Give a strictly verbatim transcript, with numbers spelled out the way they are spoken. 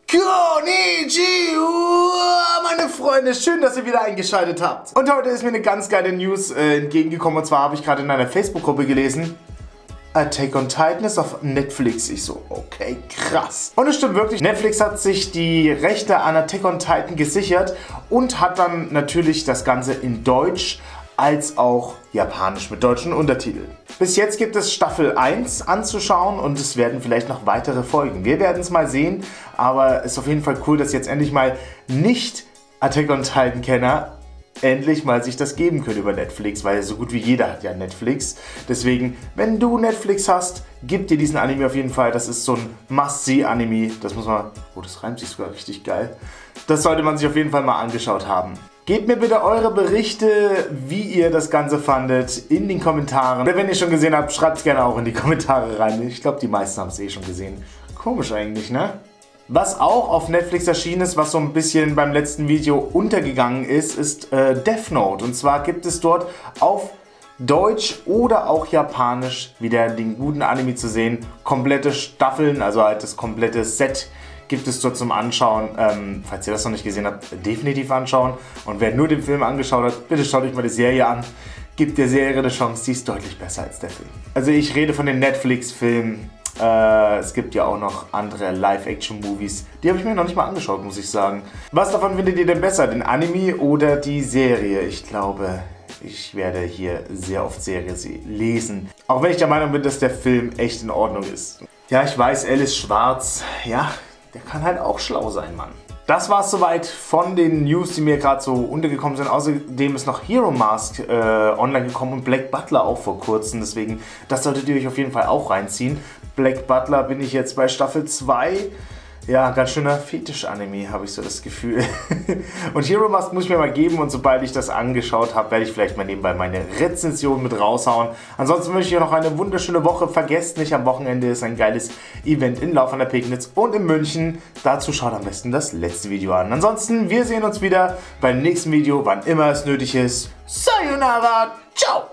Konnichiwa, meine Freunde, schön, dass ihr wieder eingeschaltet habt. Und heute ist mir eine ganz geile News äh, entgegengekommen, und zwar habe ich gerade in einer Facebook-Gruppe gelesen, Attack on Titan ist auf Netflix. Ich so, okay, krass. Und es stimmt wirklich, Netflix hat sich die Rechte an Attack on Titan gesichert und hat dann natürlich das Ganze in Deutsch als auch Japanisch mit deutschen Untertiteln. Bis jetzt gibt es Staffel eins anzuschauen und es werden vielleicht noch weitere Folgen. Wir werden es mal sehen, aber es ist auf jeden Fall cool, dass jetzt endlich mal nicht Attack on Titan Kenner endlich mal sich das geben können über Netflix, weil so gut wie jeder hat ja Netflix. Deswegen, wenn du Netflix hast, gib dir diesen Anime auf jeden Fall. Das ist so ein Must-See-Anime. Das muss man... Oh, das reimt sich sogar richtig geil. Das sollte man sich auf jeden Fall mal angeschaut haben. Gebt mir bitte eure Berichte, wie ihr das Ganze fandet, in den Kommentaren. Oder wenn ihr schon gesehen habt, schreibt es gerne auch in die Kommentare rein. Ich glaube, die meisten haben es eh schon gesehen. Komisch eigentlich, ne? Was auch auf Netflix erschienen ist, was so ein bisschen beim letzten Video untergegangen ist, ist äh, Death Note. Und zwar gibt es dort auf Deutsch oder auch Japanisch wieder den guten Anime zu sehen. Komplette Staffeln, also halt das komplette Set gibt es dort zum Anschauen. Ähm, falls ihr das noch nicht gesehen habt, definitiv anschauen. Und wer nur den Film angeschaut hat, bitte schaut euch mal die Serie an. Gebt der Serie eine Chance, die ist deutlich besser als der Film. Also ich rede von den Netflix-Filmen. Äh, es gibt ja auch noch andere Live-Action-Movies. Die habe ich mir noch nicht mal angeschaut, muss ich sagen. Was davon findet ihr denn besser, den Anime oder die Serie? Ich glaube, ich werde hier sehr oft Serie lesen. Auch wenn ich der Meinung bin, dass der Film echt in Ordnung ist. Ja, ich weiß, Alice Schwarz, ja, der kann halt auch schlau sein, Mann. Das war es soweit von den News, die mir gerade so untergekommen sind. Außerdem ist noch Hero Mask äh, online gekommen und Black Butler auch vor kurzem. Deswegen, das solltet ihr euch auf jeden Fall auch reinziehen. Black Butler bin ich jetzt bei Staffel zwei. Ja, ganz schöner Fetisch-Anime, habe ich so das Gefühl. Und Hero Mask muss ich mir mal geben und sobald ich das angeschaut habe, werde ich vielleicht mal nebenbei meine Rezension mit raushauen. Ansonsten wünsche ich euch noch eine wunderschöne Woche. Vergesst nicht, am Wochenende ist ein geiles Event in Lauf an der Pegnitz und in München. Dazu schaut am besten das letzte Video an. Ansonsten, wir sehen uns wieder beim nächsten Video, wann immer es nötig ist. Sayonara, ciao!